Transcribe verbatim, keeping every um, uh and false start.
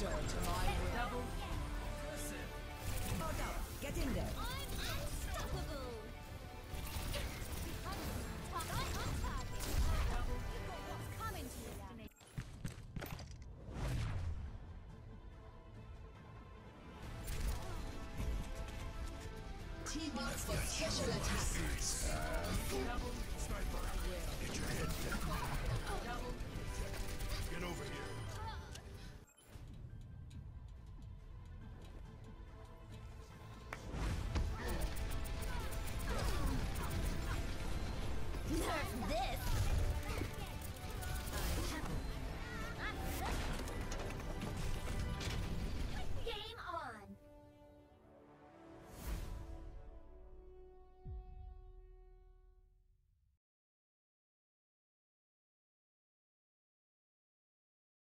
Surrender to my will. Double. Guard up. Get in there. I'm unstoppable. Right on target. You've got what's coming to you. Team up for special attacks. Double. Sniper. Get your head down. Double. Get over here.